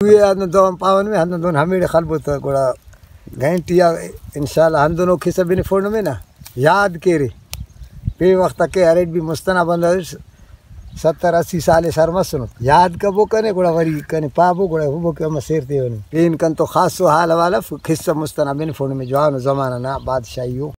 ये दो पावन में हम दोनों हमें खलबत गोड़ा घंटिया इंशाल्लाह हम दोनों खिस्सा भी फोन में ना याद के रे पे वक्त के अरेट भी मुस्तना बंद 70-80 साल सर मत सुनो याद का वो कने गोड़ा वरी कने पाबो गोड़ा वो के मसेरते हो पेन कन तो खास हाल वाला खिस्सा मुस्तना बिन फोन में जवान जमाना ना बादशाही हो।